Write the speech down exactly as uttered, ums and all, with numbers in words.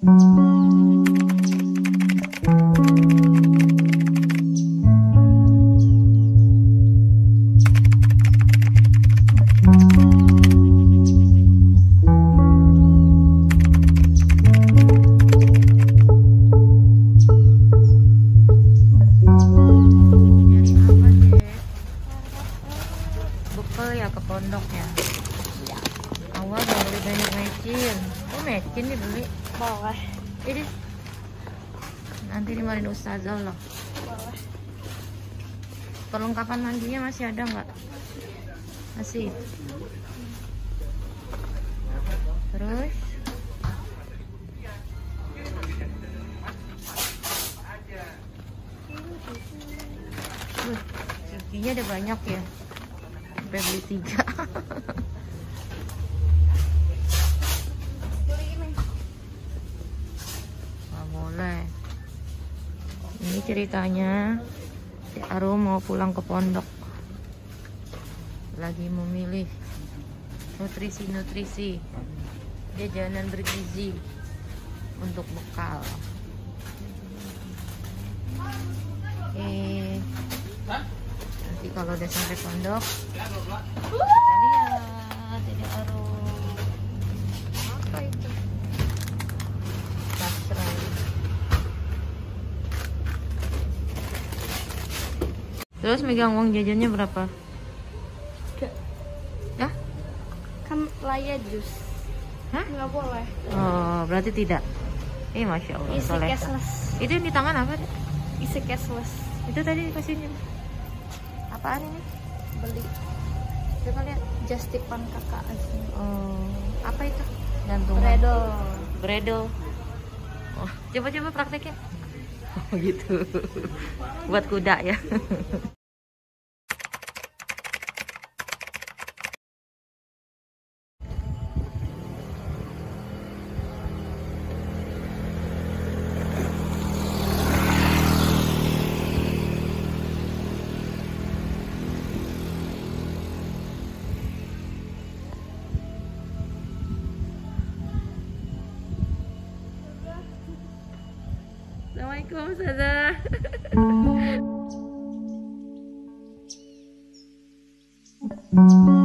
Ya ke pondok ya. Awal gak beli banyak mecin. Oh mecin dibeli. Boleh. Ini nanti dimarahin ustazah loh. Boleh. Perlengkapan mandinya masih ada nggak? Masih. Terus uh, giginya ada banyak ya. Beli tiga. Nggak boleh. Ini ceritanya si Arum mau pulang ke pondok, lagi memilih nutrisi-nutrisi jajanan bergizi untuk bekal. Oke, nanti kalau udah sampai pondok kita lihat Dede Arum. Apa itu? Basrah. Terus megang uang jajannya berapa? Gak. Ya? Kan laya jus. Hah? Nggak boleh. Oh, berarti tidak. Eh, masya Allah. Isi Soleh. cashless. Itu yang di tangan apa? Dek? Isi cashless. Itu tadi kasihnya. Apaan ini? Beli. Coba lihat. Just tipan kakak asli. Oh, apa itu? Gantungan. Bredel. Bredel. Oh, coba-coba prakteknya. Oh, gitu. Buat kuda ya. Assalamualaikum Ustazah.